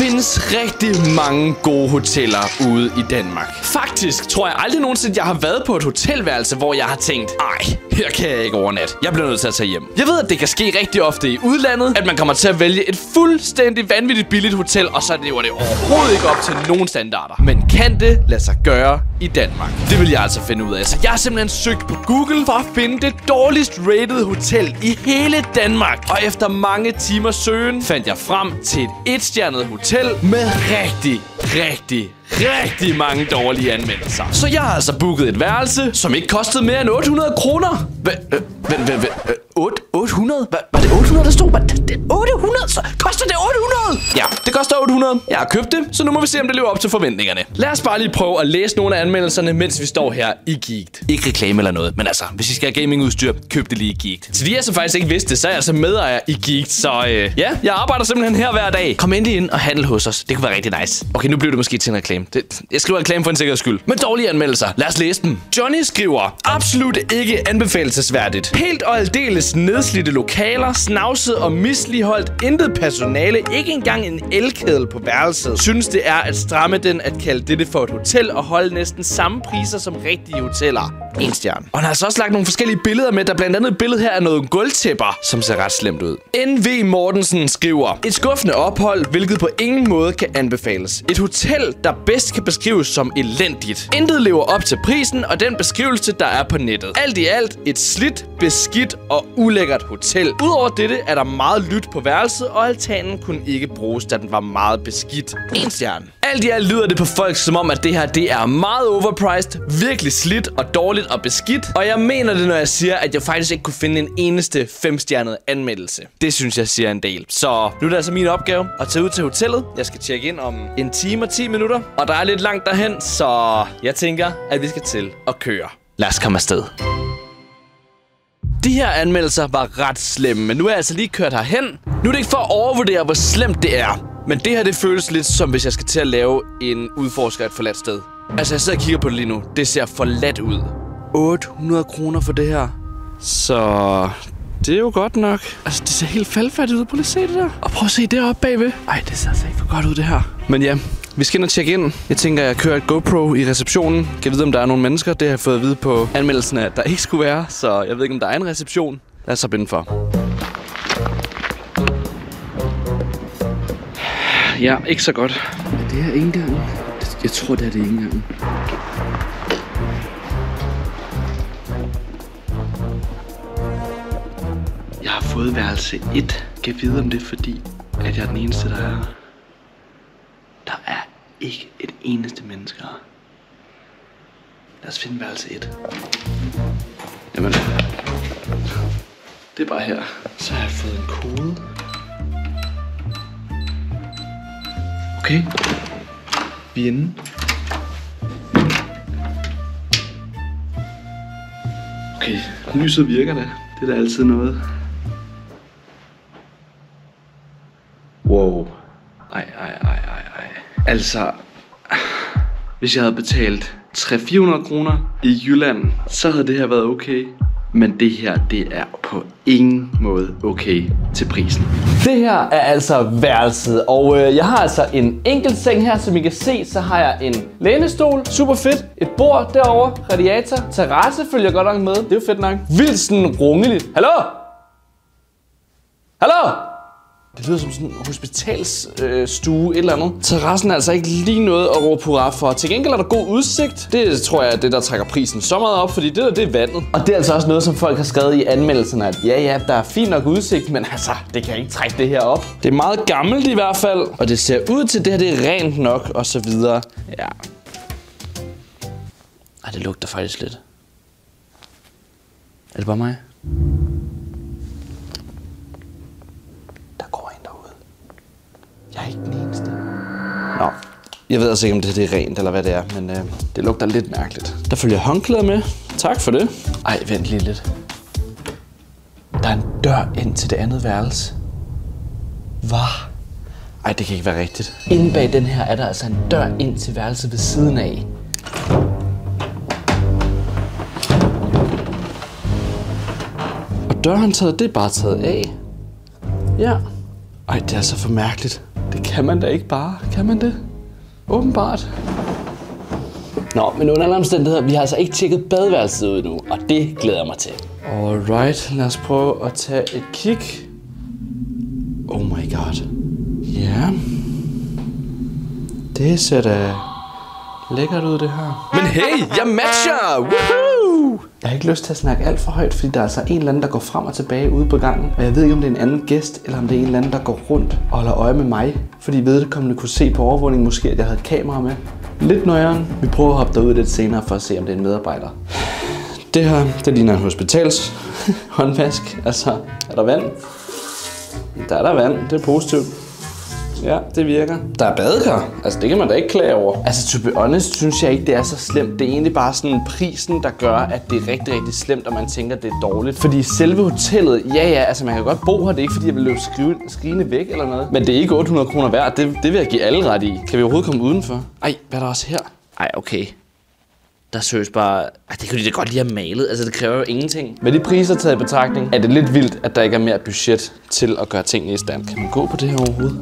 findes rigtig mange gode hoteller ude i Danmark. Faktisk tror jeg aldrig nogensinde, jeg har været på et hotelværelse, hvor jeg har tænkt, ej, her kan jeg ikke overnatte. Jeg bliver nødt til at tage hjem. Jeg ved, at det kan ske rigtig ofte i udlandet, at man kommer til at vælge et fuldstændig vanvittigt billigt hotel, og så lever det overhovedet ikke op til nogen standarder. Men kan det lade sig gøre i Danmark? Det vil jeg altså finde ud af. Så jeg har simpelthen søgt på Google for at finde det dårligst rated hotel i hele Danmark. Og efter mange timers søgen fandt jeg frem til et 1-stjernet hotel med rigtig mange dårlige anmeldelser. Så jeg har altså booket et værelse, som ikke kostede mere end 800 kroner. 800? Var det 800, der stod? 800? Så koster det 800? Ja, det koster 800. Jeg har købt det, så nu må vi se, om det lever op til forventningerne. Lad os bare lige prøve at læse nogle af anmeldelserne, mens vi står her i Geeked. Ikke reklame eller noget, men altså, hvis I skal have gamingudstyr, køb det lige i Geeked. Til de jeg så faktisk ikke vidste, så er jeg altså medejer i Geeked, så ja, jeg arbejder simpelthen her hver dag. Kom endelig ind og handle hos os. Det kunne være rigtig nice. Okay, nu bliver det måske til en reklame. Jeg skriver reklame for en sikkerheds skyld. Men dårlige anmeldelser. Lad os læse dem. Johnny skriver, absolut ikke anbefalelsesværdigt. Helt og aldeles nedslidte lokaler, snavset og misligeholdt, intet personale, ikke engang en elkedel på værelset. Synes det er at stramme den at kalde dette for et hotel og holde næsten samme priser som rigtige hoteller. 1 stjerne. Og han har altså også lagt nogle forskellige billeder med, der blandt andet et billede her af noget gulvtæpper, som ser ret slemt ud. NV Mortensen skriver, et skuffende ophold, hvilket på ingen måde kan anbefales. Et hotel, der bedst kan beskrives som elendigt. Intet lever op til prisen og den beskrivelse, der er på nettet. Alt i alt et slidt, beskidt og ulækkert hotel. Udover dette er der meget lydt på værelset, og altanen kunne ikke bruges, da den var meget beskidt. 1 stjerne. Alt i alt lyder det på folk som om, at det her det er meget overpriced, virkelig slidt og dårligt og beskidt. Og jeg mener det, når jeg siger, at jeg faktisk ikke kunne finde en eneste 5-stjernet anmeldelse. Det synes jeg siger en del. Så nu er det altså min opgave at tage ud til hotellet. Jeg skal tjekke ind om 1 time og 10 minutter. Og der er lidt langt derhen, så jeg tænker, at vi skal til at køre. Lad os komme afsted. De her anmeldelser var ret slemme, men nu er jeg altså lige kørt herhen. Nu er det ikke for at overvurdere, hvor slemt det er. Men det her, det føles lidt som, hvis jeg skal til at lave en udforsker et forladt sted. Altså, jeg sidder og kigger på det lige nu. Det ser forladt ud. 800 kroner for det her. Så det er jo godt nok. Altså, det ser helt faldfærdigt ud. Prøv lige at se det der. Og prøv at se deroppe bagved. Ej, det ser altså ikke for godt ud, det her. Men ja, vi skal ind og tjekke ind. Jeg tænker, jeg kører et GoPro i receptionen. Kan vide, om der er nogle mennesker. Det har jeg fået at vide på anmeldelsen, at der ikke skulle være. Så jeg ved ikke, om der er en reception. Lad os så binde for. Ja, ikke så godt. Er det her indgangen? Jeg tror, det er indgangen. Jeg har fået værelse 1. Kan jeg vide, om det er fordi, at jeg er den eneste, der er her? Der er ikke et eneste menneske her. Lad os finde værelse 1. Jamen, det er bare her. Så har jeg fået en kode. Okay. Vi er inde. Okay, lyset virker da. Det er da altid noget. Wow. Ej. Altså, hvis jeg havde betalt 300-400 kroner i Jylland, så havde det her været okay. Men det her, det er på ingen måde okay til prisen. Det her er altså værelset, og jeg har altså en enkelt seng her, som I kan se. Så har jeg en lænestol, super fedt, et bord derovre, radiator, terrasse følger godt nok med. Det er jo fedt nok. Vildt sådan rungeligt. Hallo? Hallo? Det lyder som sådan en hospitalsstue, et eller andet. Terrassen er altså ikke lige noget at råbe hurra for. Til gengæld er der god udsigt. Det tror jeg er det, der trækker prisen så meget op, fordi det der, det er vandet. Og det er altså også noget, som folk har skrevet i anmeldelserne, at ja, der er fint nok udsigt, men altså, det kan ikke trække det her op. Det er meget gammelt i hvert fald, og det ser ud til, det her det er rent nok, og så videre. Ja. Ej, det lugter faktisk lidt. Er det bare mig? Jeg er ikke den eneste. Nå, jeg ved altså ikke, om det er rent eller hvad det er, men det lugter lidt mærkeligt. Der følger håndklæder med. Tak for det. Ej, vent lige lidt. Der er en dør ind til det andet værelse. Hvad? Ej, det kan ikke være rigtigt. Inde bag den her er der altså en dør ind til værelset ved siden af. Og dørhåndtaget, det er bare taget af. Ja. Ej, det er så for mærkeligt. Det kan man da ikke bare. Kan man det? Åbenbart. Nå, men under alle omstændigheder, vi har altså ikke tjekket badeværelset ud nu, og det glæder jeg mig til. Alright, lad os prøve at tage et kig. Oh my god. Ja. Det ser da lækkert ud, det her. Men hey, jeg matcher! Woohoo! Jeg har ikke lyst til at snakke alt for højt, fordi der er altså en eller anden, der går frem og tilbage ude på gangen. Og jeg ved ikke, om det er en anden gæst, eller om det er en eller anden, der går rundt og holder øje med mig. Fordi vedkommende kunne se på overvågningen måske, at jeg havde kamera med. Lidt nøjeren. Vi prøver at hoppe derud lidt senere for at se, om det er en medarbejder. Det her, det ligner en hospitals håndvask. Altså, er der vand? Der er vand, det er positivt. Ja, det virker. Der er badekar. Altså, det kan man da ikke klage over. Altså, to be honest, synes jeg ikke, det er så slemt. Det er egentlig bare sådan prisen, der gør, at det er rigtig, rigtig slemt, og man tænker, at det er dårligt. Fordi selve hotellet, ja, altså, man kan godt bo her. Det er ikke, fordi jeg vil løbe skrigende væk eller noget. Men det er ikke 800 kroner værd. Det vil jeg give alle ret i. Kan vi overhovedet komme udenfor? Ej, hvad er der også her? Ej, okay. Der søges bare... det kunne de da godt lige have malet. Altså, det kræver jo ingenting. Med de priser taget i betragtning, er det lidt vildt, at der ikke er mere budget til at gøre tingene i stand. Kan man gå på det her overhovedet?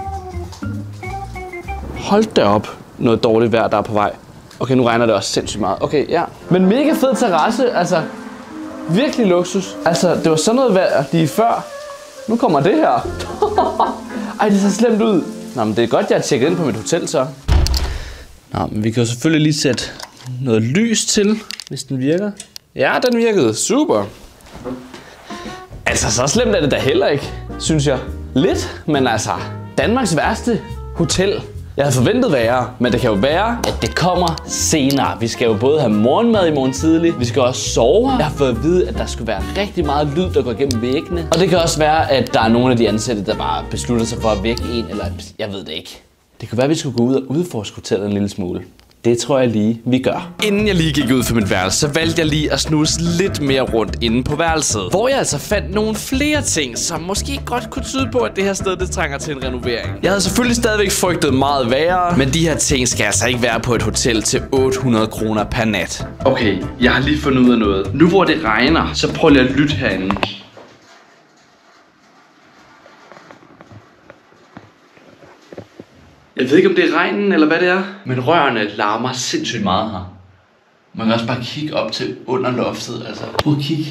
Hold da op. Noget dårligt vejr, der er på vej. Okay, nu regner det også sindssygt meget. Okay, ja. Men mega fed terrasse. Altså, virkelig luksus. Altså, det var sådan noget vejr lige før. Nu kommer det her. Ej, det ser slemt ud. Nå, men det er godt, jeg har tjekket ind på mit hotel, så. Nå, men vi kan jo selvfølgelig lige sætte noget lys til, hvis den virker. Ja, den virkede. Super. Altså, så slemt er det da heller ikke, synes jeg. Lidt, men altså, Danmarks værste hotel. Jeg havde forventet værre, men det kan jo være, at det kommer senere. Vi skal jo både have morgenmad i morgen tidlig, vi skal også sove her. Jeg har fået at vide, at der skulle være rigtig meget lyd, der går igennem væggene. Og det kan også være, at der er nogle af de ansatte, der bare beslutter sig for at vække en, eller jeg ved det ikke. Det kan være, at vi skulle gå ud og udforske hotellet en lille smule. Det tror jeg lige, vi gør. Inden jeg lige gik ud for mit værelse, så valgte jeg lige at snuse lidt mere rundt inde på værelset. Hvor jeg altså fandt nogle flere ting, som måske godt kunne tyde på, at det her sted, det trænger til en renovering. Jeg havde selvfølgelig stadigvæk frygtet meget værre, men de her ting skal altså ikke være på et hotel til 800 kroner per nat. Okay, jeg har lige fundet ud af noget. Nu hvor det regner, så prøv lige at lytte herinde. Jeg ved ikke, om det er regnen, eller hvad det er. Men rørene larmer sindssygt meget her. Man kan også bare kigge op til under loftet, altså. Prøv at kigge.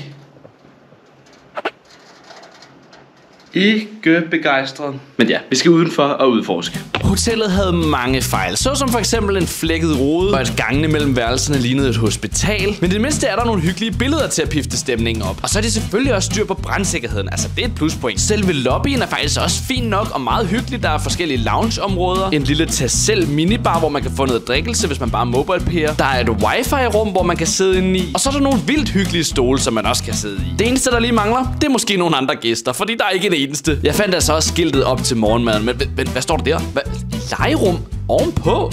Ikke begejstret. Men ja, vi skal udenfor og udforske. Hotellet havde mange fejl, såsom for eksempel en flækket rode, og at gangene mellem værelserne lignede et hospital. Men det mindste er der nogle hyggelige billeder til at pifte stemningen op. Og så er det selvfølgelig også styr på brandsikkerheden, altså det er et pluspoint. Selve lobbyen er faktisk også fin nok og meget hyggelig. Der er forskellige loungeområder, en lille tag-selv minibar, hvor man kan få noget drikkelse, hvis man bare mobilepeer. Der er et wifi-rum, hvor man kan sidde inde i. Og så er der nogle vildt hyggelige stole, som man også kan sidde i. Det eneste, der lige mangler, det er måske nogle andre gæster, fordi der er ikke en eneste. Jeg fandt altså også skiltet op til morgenmaden, men hvad står der der? Legerum ovenpå?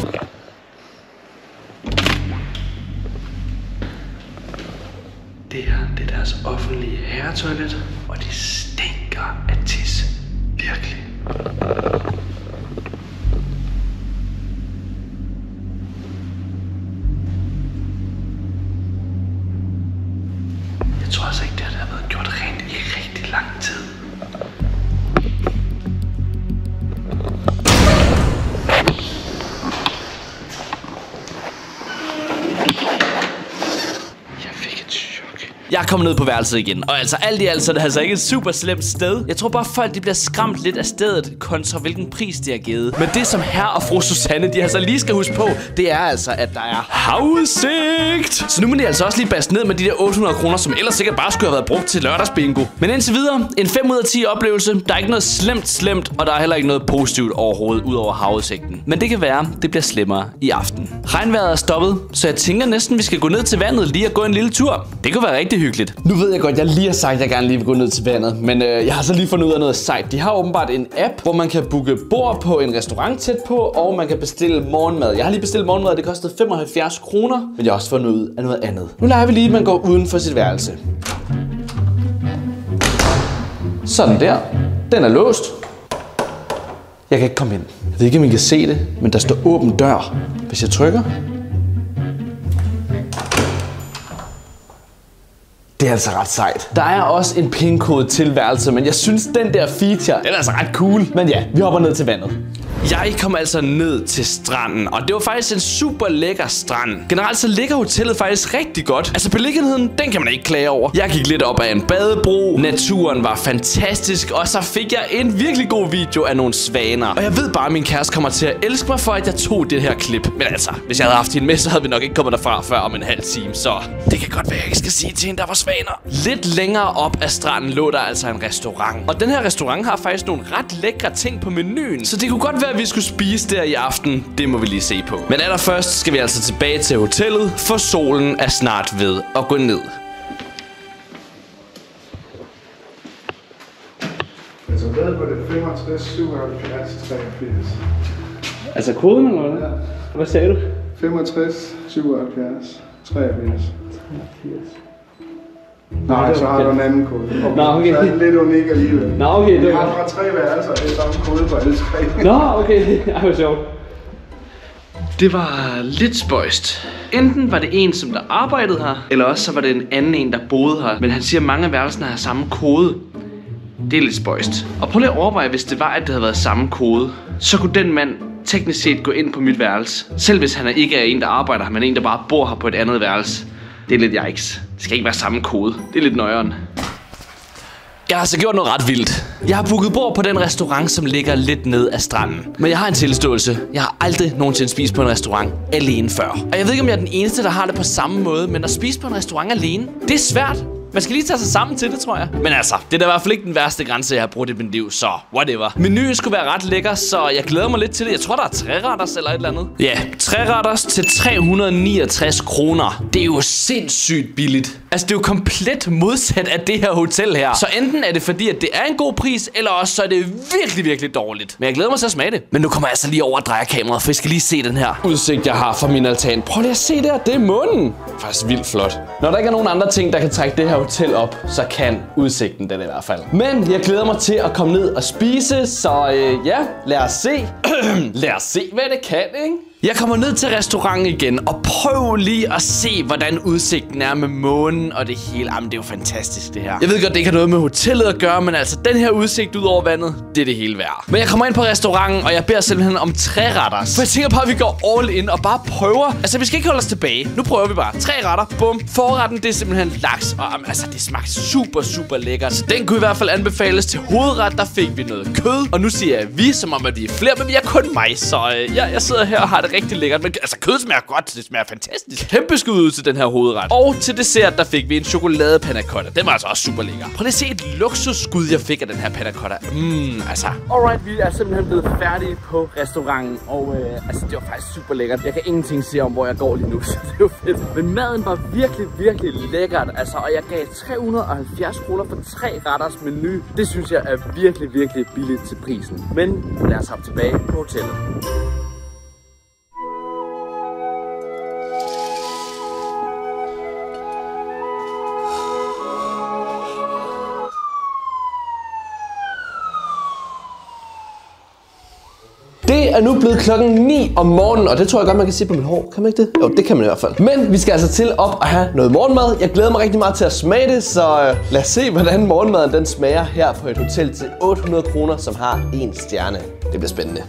Det her, det er deres offentlige herretoilet, og de stinker af tis. Virkelig. Jeg tror altså ikke, det har været gjort rent i rigtig lang tid. Jeg er kommet ned på værelset igen, og altså alt i alt, så er det altså ikke et super slemt sted. Jeg tror bare, folk de bliver skræmt lidt af stedet, kontra hvilken pris de har givet. Men det, som herre og fru Susanne, de altså lige skal huske på, det er altså, at der er havudsigt. Så nu må de altså også lige baste ned med de der 800 kroner, som ellers sikkert bare skulle have været brugt til lørdagsbingo. Men indtil videre, en 5 ud af 10 oplevelse. Der er ikke noget slemt, og der er heller ikke noget positivt overhovedet, ud over havudsigten. Men det kan være, det bliver slemmere i aften. Regnvejret er stoppet, så jeg tænker næsten, vi skal gå ned til vandet lige og gå en lille tur. Det kunne være rigtig hyggeligt. Nu ved jeg godt, jeg lige har sagt, at jeg gerne lige vil gå ned til vandet, men jeg har så lige fundet ud af noget sejt. De har åbenbart en app, hvor man kan booke bord på en restaurant tæt på, og man kan bestille morgenmad. Jeg har lige bestilt morgenmad, det kostede 75 kroner, men jeg har også fundet ud af noget andet. Nu leger vi lige, at man går uden for sit værelse. Sådan der. Den er låst. Jeg kan ikke komme ind. Jeg ved ikke, om I kan se det, men der står åben dør. Hvis jeg trykker. Det er altså ret sejt. Der er også en pinkode til værelset, men jeg synes, den der feature, den er altså ret cool. Men ja, vi hopper ned til vandet. Jeg kom altså ned til stranden, og det var faktisk en super lækker strand. Generelt så ligger hotellet faktisk rigtig godt. Altså beliggenheden, den kan man ikke klage over. Jeg gik lidt op ad en badebro, naturen var fantastisk, og så fik jeg en virkelig god video af nogle svaner. Og jeg ved bare, at min kæreste kommer til at elske mig for, at jeg tog det her klip. Men altså, hvis jeg havde haft hende med, så havde vi nok ikke kommet derfra før om en halv time. Så det kan godt være, jeg ikke skal sige til hende, der var svaner. Lidt længere op ad stranden lå der altså en restaurant. Og den her restaurant har faktisk nogle ret lækre ting på menuen. Så det kunne godt være, at vi skulle spise der i aften. Det må vi lige se på. Men allerførst skal vi altså tilbage til hotellet, for solen er snart ved at gå ned. Altså hvad på det 65, 77, 83? Altså koden eller hvad? Ja. Hvad sagde du? 65, 77, 83. Nej, så har du en anden kode. Nå, okay. Så er den lidt unik alligevel. Nå, okay. Vi har fra 3 værelser, det er samme kode på alle 3. Nå, okay. Ej, hvor sjovt. Det var lidt spøjst. Enten var det en, som der arbejdede her, eller også så var det en anden en, der boede her. Men han siger, at mange af værelserne har samme kode. Det er lidt spøjst. Og prøv lige at overveje, hvis det var, at det havde været samme kode, så kunne den mand teknisk set gå ind på mit værelse. Selv hvis han ikke er en, der arbejder her, men en, der bare bor her på et andet værelse. Det er lidt yikes. Det skal ikke være samme kode. Det er lidt nøjeren. Jeg har altså gjort noget ret vildt. Jeg har booket bord på den restaurant, som ligger lidt ned ad stranden. Men jeg har en tilståelse. Jeg har aldrig nogensinde spist på en restaurant alene før. Og jeg ved ikke, om jeg er den eneste, der har det på samme måde. Men at spise på en restaurant alene, det er svært. Man skal lige tage sig sammen til det, tror jeg. Men altså, det er da i hvert fald ikke den værste grænse, jeg har brugt i mit liv, så whatever. Menuen skulle være ret lækker, så jeg glæder mig lidt til det. Jeg tror, der er 3-retters eller et eller andet. Ja, 3-retters til 369 kroner. Det er jo sindssygt billigt. Altså, det er jo komplet modsat af det her hotel her. Så enten er det fordi, at det er en god pris, eller også så er det virkelig, virkelig dårligt. Men jeg glæder mig til at smage det. Men nu kommer jeg altså lige over og drejer kameraet, for jeg skal lige se den her udsigt, jeg har fra min altan. Prøv lige at se der, det er månen. Faktisk vildt flot. Når der ikke er nogen andre ting, der kan trække det her hotel op, så kan udsigten den i hvert fald. Men jeg glæder mig til at komme ned og spise, så ja, lad os se. Lad os se, hvad det kan, ikke? Jeg kommer ned til restauranten igen og prøv lige at se, hvordan udsigten er med månen og det hele. Jamen, det er jo fantastisk, det her. Jeg ved godt, det ikke har noget med hotellet at gøre, men altså, den her udsigt ud over vandet, det er det hele værd. Men jeg kommer ind på restauranten, og jeg beder simpelthen om 3-retters. For jeg tænker på, at vi går all in og bare prøver. Altså, vi skal ikke holde os tilbage. Nu prøver vi bare. 3 retter, bum. Forretten, det er simpelthen laks, og altså, det smagte super lækkert. Så den kunne i hvert fald anbefales. Til hovedret, der fik vi noget kød. Og nu siger jeg vi, som om at vi er flere, men vi er kun mig. Så jeg sidder her og har det rigtig lækkert. Men altså, kød smager godt. Det smager fantastisk. Kæmpe skud ud til den her hovedret. Og til dessert, der fik vi en chokolade panna cotta. Den var altså også super lækker. Prøv lige at se et luksusskud, jeg fik af den her panna cotta. Altså. Alright, vi er simpelthen blevet færdige på restauranten. Og altså, det var faktisk super lækkert. Jeg kan ingenting sige om, hvor jeg går lige nu. Så det var fedt. Men maden var virkelig lækkert. Altså, og jeg gav 370 kroner for 3 retters menu. Det synes jeg er virkelig billigt til prisen. Men lad os hoppe tilbage på hotellet. Det er nu blevet klokken 9 om morgenen, og det tror jeg godt, man kan se på mit hår. Kan man ikke det? Jo, det kan man i hvert fald. Men vi skal altså til op og have noget morgenmad. Jeg glæder mig rigtig meget til at smage det, så lad os se, hvordan morgenmaden den smager her på et hotel til 800 kroner, som har 1 stjerne. Det bliver spændende.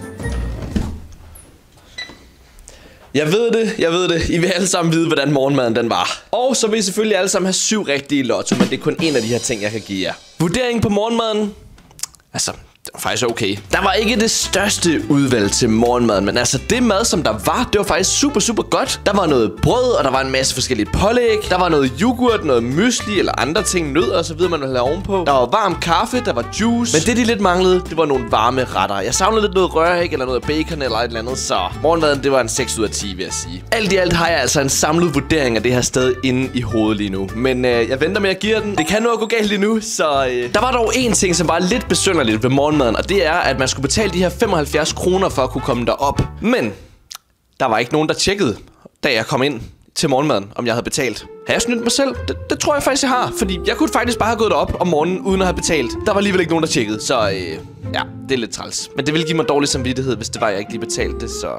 Jeg ved det. I vil alle sammen vide, hvordan morgenmaden den var. Og så vil I selvfølgelig alle sammen have 7 rigtige lotto, men det er kun en af de her ting, jeg kan give jer. Vurderingen på morgenmaden? Altså, det var faktisk okay. Der var ikke det største udvalg til morgenmaden, men altså det mad, som der var, det var faktisk super godt. Der var noget brød, og der var en masse forskellige pålæg. Der var noget yoghurt, noget mysli eller andre ting, nødder og så videre, man ville have ovenpå. Der var varm kaffe, der var juice. Men det, de lidt manglede, det var nogle varme retter. Jeg savnede lidt noget røræg eller noget bacon eller et eller andet, så morgenmaden, det var en 6 ud af 10, vil jeg sige. Alt i alt har jeg altså en samlet vurdering af det her sted inde i hovedet lige nu. Men jeg venter med at give den. Det kan nu gå galt lige nu, så der var dog en ting, som var lidt besynderligt ved morgenmaden, og det er, at man skulle betale de her 75 kroner for at kunne komme derop. Men der var ikke nogen, der tjekkede, da jeg kom ind til morgenmaden, om jeg havde betalt. Har jeg snydt mig selv? Det tror jeg faktisk, jeg har. Fordi jeg kunne faktisk bare have gået derop om morgenen, uden at have betalt. Der var alligevel ikke nogen, der tjekkede. Så ja, det er lidt træls. Men det ville give mig dårlig samvittighed, hvis det var, jeg ikke lige betalte det, så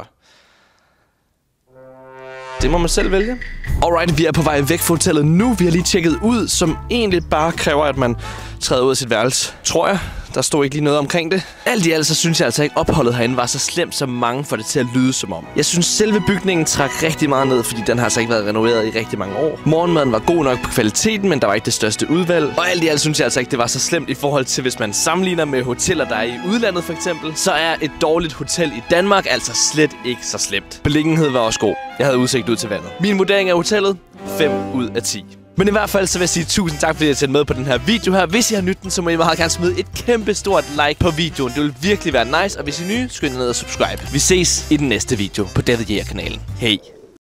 det må man selv vælge. Alright, vi er på vej væk fra hotellet nu. Vi har lige tjekket ud, som egentlig bare kræver, at man træder ud af sit værelse. Tror jeg. Der stod ikke lige noget omkring det. Alt i alt så synes jeg altså ikke, opholdet herinde var så slemt, som mange får det til at lyde som om. Jeg synes selve bygningen trak rigtig meget ned, fordi den har altså ikke været renoveret i rigtig mange år. Morgenmaden var god nok på kvaliteten, men der var ikke det største udvalg. Og alt i alt synes jeg altså ikke, det var så slemt i forhold til, hvis man sammenligner med hoteller, der er i udlandet for eksempel. Så er et dårligt hotel i Danmark altså slet ikke så slemt. Beliggenhed var også god. Jeg havde udsigt ud til vandet. Min vurdering af hotellet? 5 ud af 10. Men i hvert fald så vil jeg sige tusind tak, fordi I har set med på den her video her. Hvis I har nydt den, så må I meget gerne smide et kæmpe stort like på videoen. Det vil virkelig være nice. Og hvis I er nye, så gå ned og subscribe. Vi ses i den næste video på David Jæger kanalen. Hej.